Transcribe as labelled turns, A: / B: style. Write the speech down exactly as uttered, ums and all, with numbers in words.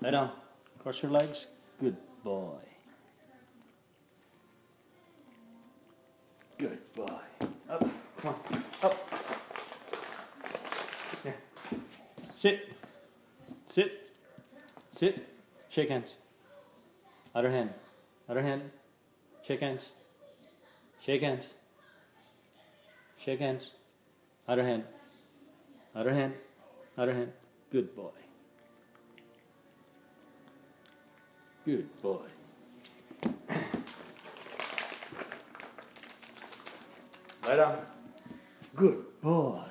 A: Lie down. Cross your legs. Good boy. Good boy. Up. Come on. Up. Yeah. Sit. Sit. Sit. Shake hands. Other hand. Other hand. Shake hands. Shake hands. Shake hands. Other hand. Other hand. Other hand. Good boy. Good boy. Lie down. Good boy.